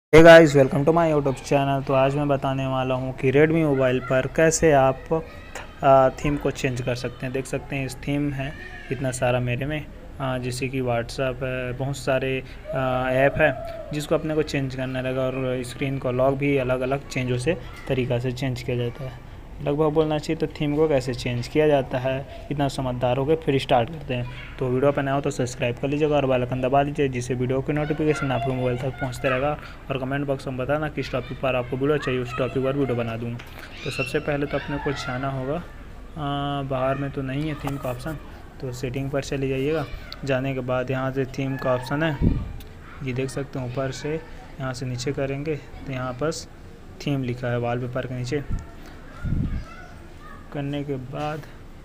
Hey guys, welcome to my YouTube channel. तो आज मैं बताने वाला हूँ कि रेडमी मोबाइल पर कैसे आप थीम को चेंज कर सकते हैं। देख सकते हैं इस थीम है इतना सारा मेरे में, जैसे कि व्हाट्सअप है, बहुत सारे ऐप है जिसको अपने को चेंज करना रहेगा। और स्क्रीन को लॉक भी अलग अलग चेंजों से तरीक़ा से चेंज किया जाता है। लगभग बोलना चाहिए तो थीम को कैसे चेंज किया जाता है, इतना समझदार हो गए। फिर स्टार्ट करते हैं। तो वीडियो पर नया हो तो सब्सक्राइब कर लीजिएगा और बेल आइकन दबा लीजिए, जिससे वीडियो की नोटिफिकेशन आपके मोबाइल तक पहुंचते रहेगा। और कमेंट बॉक्स में बताना किस टॉपिक पर आपको वीडियो चाहिए, उस टॉपिक पर वीडियो बना दूँगा। तो सबसे पहले तो अपने को जाना होगा, बाहर में तो नहीं है थीम का ऑप्शन, तो सेटिंग पर चले जाइएगा। जाने के बाद यहाँ से थीम का ऑप्शन है, ये देख सकते हैं ऊपर से। यहाँ से नीचे करेंगे तो यहाँ पर थीम लिखा है वॉलपेपर के नीचे। करने के बाद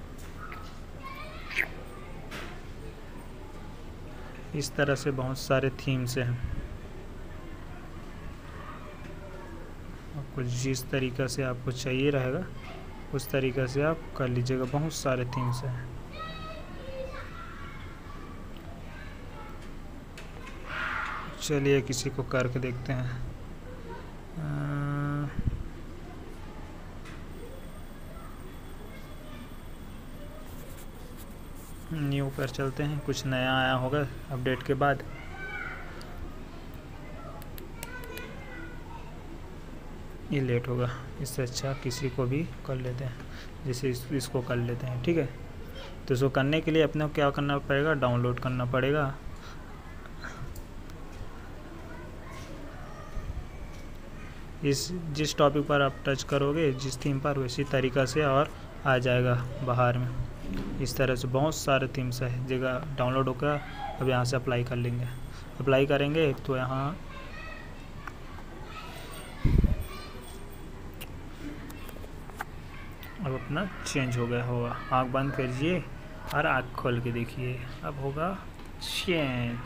इस तरह से बहुत सारे थीम्स हैं। आपको जिस तरीक़ा से आपको चाहिए रहेगा उस तरीक़ा से आप कर लीजिएगा। बहुत सारे थीम्स हैं। चलिए किसी को करके देखते हैं। न्यू पर चलते हैं, कुछ नया आया होगा अपडेट के बाद। ये लेट होगा, इससे अच्छा किसी को भी कर लेते हैं, जैसे इसको कर लेते हैं। ठीक है, तो इसको करने के लिए अपने को क्या करना पड़ेगा, डाउनलोड करना पड़ेगा। जिस टॉपिक पर आप टच करोगे, जिस थीम पर, उसी तरीक़ा से और आ जाएगा बाहर में। इस तरह से बहुत सारे थीम्स है, जगह डाउनलोड होकर अब यहाँ से अप्लाई कर लेंगे। अप्लाई करेंगे तो यहाँ अब अपना चेंज हो गया होगा। आँख बंद करिए और आँख खोल के देखिए, अब होगा चेंज।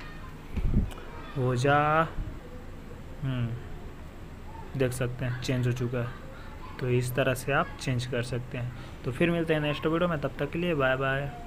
हो जा, देख सकते हैं चेंज हो चुका है। तो इस तरह से आप चेंज कर सकते हैं। तो फिर मिलते हैं नेक्स्ट वीडियो में, तब तक के लिए बाय बाय।